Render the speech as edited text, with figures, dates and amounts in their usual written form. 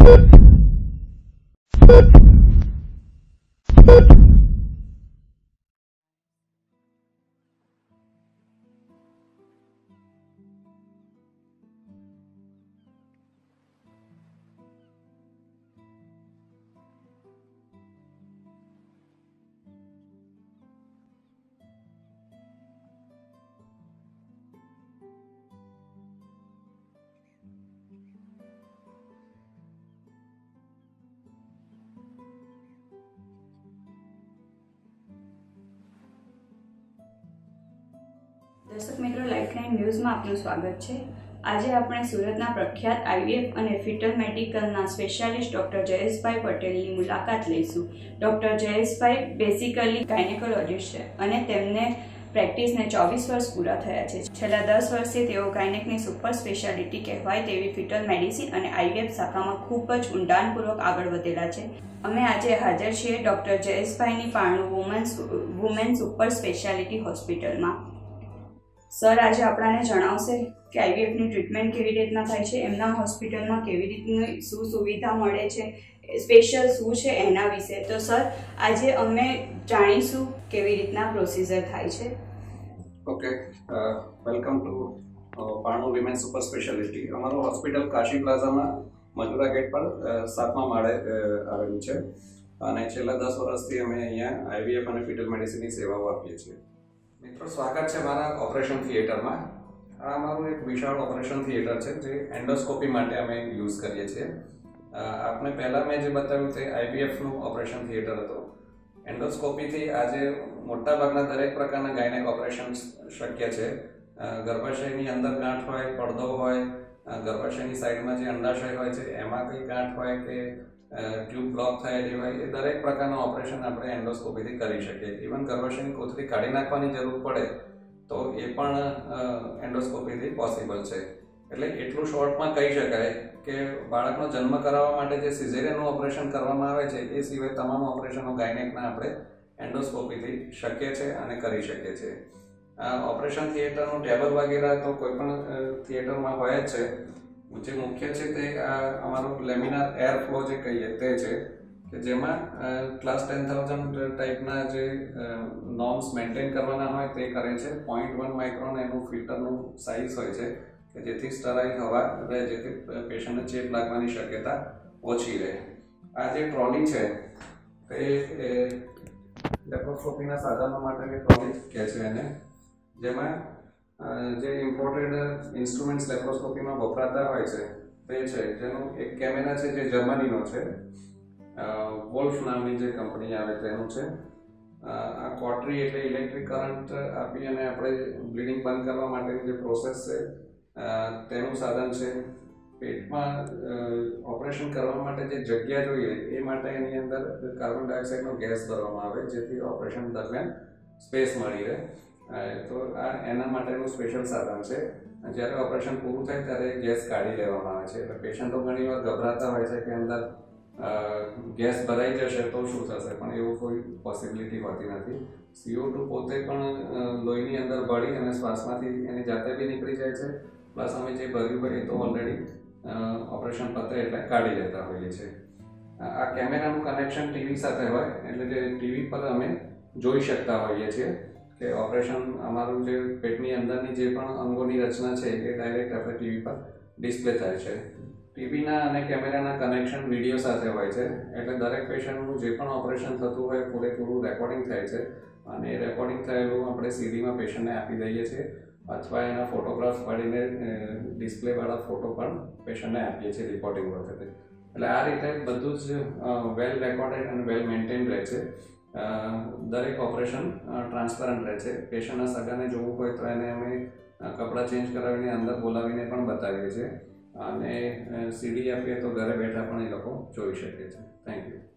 दर्शक मित्रों, lifeline news में आपનું સ્વાગત છે। આજે આપણે સુરતના પ્રખ્યાત આઈવીએફ અને ફિટલ મેડિકલના સ્પેશિયાલિસ્ટ ડોક્ટર જયેશભાઈ પટેલની મુલાકાત લઈશું। ડોક્ટર જયેશભાઈ બેસિકલી ગાયનેકોલોજીસ્ટ છે અને તેમને પ્રેક્ટિસને 24 વર્ષ પૂરા થયા છે। છેલ્લા 10 વર્ષથી તેઓ ગાયનેકની સુપર સ્પેશિયાલિટી કહેવાય તેવી ફિટલ મેડિસિન અને આઈવીએફ શાખામાં ખૂબ જ ઊંડાણપૂર્વક આગળ વધેલા છે। અમે આજે હાજર છીએ ડોક્ટર જયેશભાઈની પારણુ વુમેન સુપર સ્પેશિયાલિટી હોસ્પિટલમાં। सर, आज आपने जणावशे कि आईवीएफ ની ટ્રીટમેન્ટ કેવી રીતના થાય છે, એમના હોસ્પિટલમાં કેવી રીતની શું સુવિધા મળે છે, સ્પેશિયલ શું છે એના વિશે। તો સર, આજે અમે જાણીશું કેવી રીતના પ્રોસિજર થાય છે। Okay, welcome to Paranu women super speciality. અમારું હોસ્પિટલ કાશી પ્લાઝામાં મજુરા ગેટ પર 7મા માળે આવેલું છે અને છેલ્લા 10 વર્ષથી અમે અહીંયા આઈવીએફ અને ફિટલ મેડિસિનની સેવાઓ આપીએ છીએ। मित्रों, स्वागत है मारा ऑपरेशन थिएटर में। आ अमरु एक विशाल ऑपरेशन थिएटर है जो एंडोस्कोपी माटे अमे यूज करीए छीए। आपने पहला मैं जो बताव्युं ते आईवीएफ नु ऑपरेशन थिएटर हतो। एंडोस्कोपी थी आज मोटा भागना दरेक प्रकारना गायनेक ऑपरेशन शक्य है। गर्भाशयनी अंदर गांठ होय, પડદો होय, गर्भाशयनी साइड में जो अंडाशय होय छे एमां कई गांठ होय के ट्यूब ब्लॉक थयेली होय, ए दरेक प्रकारना ऑपरेशन आपणे एंडोस्कोपीथी करी शकीए। इवन गर्भाशयनी कोथળી काढी नाखवानी जरूर पड़े तो ए पण एंडोस्कोपीथी पॉसिबल छे। એટલે એટલું શોર્ટમાં કહી શકાય કે બાળકનો જન્મ કરાવવા માટે જે સિઝેરિયનનું ઓપરેશન કરવામાં આવે છે એ સિવાય તમામ ઓપરેશનો ગાયનેકના આપણે એન્ડોસ્કોપીથી શક્ય છે અને કરી શકીએ છીએ। ઓપરેશન થિયેટરનું ટેબલ વગેરે તો કોઈ પણ થિયેટરમાં હોય જ છે। જે મુખ્ય છે તે અમારું લેમિનાર એર ફ્લો જે કહીએ તે છે કે જેમાં ક્લાસ 10,000 ટાઈપના જે નોર્મ્સ મેન્ટેન કરવાના હોય તે કરે છે। 0.1 માઇક્રોન એનું ફિલ્ટરનું સાઇઝ હોય છે કે જેથી સ્ટરાઇલ હવા રહે, જેથી પેશન્ટને ચેપ લાગવાની શક્યતા ઓછી રહે। આ જે ટ્રોલી છે તે લેપ્રોસ્કોપીના સાધનો માટેની ટ્રોલી કહે છે એને, જેમાં જે ઇમ્પોર્ટેડ ઇન્સ્ટ્રુમેન્ટ્સ લેપ્રોસ્કોપીમાં વપરાતા હોય છે તે છે, જેનું એક કેમેરા છે જે જર્મનીનો છે, વોલ્ફ નામની જે કંપની આવે તેનું છે। આ કોટરી એટલે ઇલેક્ટ્રિક કરંટ આપી અને આપણે બ્લીડિંગ બંધ કરવા માટેની જે પ્રોસેસ છે તેનું સાધન છે। પેટમાં ઓપરેશન કરવા માટે જે જગ્યા જોઈએ એ માટે એની અંદર કાર્બન ડાયોક્સાઇડનો ગેસ ભરવામાં આવે જેથી ઓપરેશન દરમિયાન સ્પેસ મળી રહે। તો આ એના માટેનું સ્પેશિયલ સાધન છે। જ્યારે ઓપરેશન પૂરું થાય ત્યારે ગેસ કાઢી લેવામાં આવે છે। એટલે પેશન્ટો ઘણીવાર ગભરાતા હોય છે કે અંદર ગેસ ભરાઈ જશે તો શું થશે, પણ એવું કોઈ પોસિબિલિટી હોતી નથી। CO2 પોતે પણ લોહીની અંદર ભળી અને શ્વાસમાંથી એની જાતે બી નીકળી જાય છે, પ્લસ અમે જે ભર્યું હોય એ તો ઓલરેડી ઓપરેશન પતે એટલે કાઢી લેતા હોઈએ છીએ। આ કેમેરાનું કનેક્શન ટીવી સાથે હોય એટલે જે ટીવી પર અમે જોઈ શકતા હોઈએ છીએ કે ઓપરેશન અમારું જે પેટની અંદરની જે પણ અંગોની રચના છે એ ડાયરેક્ટ આપણે ટીવી પર ડિસ્પ્લે થાય છે। ટીવીના અને કેમેરાના કનેક્શન વિડીયો સાથે હોય છે એટલે દરેક પેશન્ટનું જે પણ ઓપરેશન થતું હોય પૂરેપૂરું રેકોર્ડિંગ થાય છે અને એ રેકોર્ડિંગ થયેલું આપણે સીડીમાં પેશન્ટને આપી દઈએ છીએ અથવા એના ફોટોગ્રાફ્સ પાડીને ડિસ્પ્લેવાળા ફોટો પણ પેશન્ટને આપીએ છીએ રિપોર્ટિંગ વખતે। એટલે આ રીતે બધું જ વેલ રેકોર્ડેડ અને વેલ મેન્ટેન રહે છે। દરેક ઓપરેશન ટ્રાન્સપરન્ટ રહે છે। પેશન્ટના સગાને જોવું હોય તો એને અમે કપડાં ચેન્જ કરાવીને અંદર બોલાવીને પણ બતાવીએ છીએ અને સીડી આપીએ તો ઘરે બેઠા પણ એ લોકો જોઈ શકે છે। Thank you.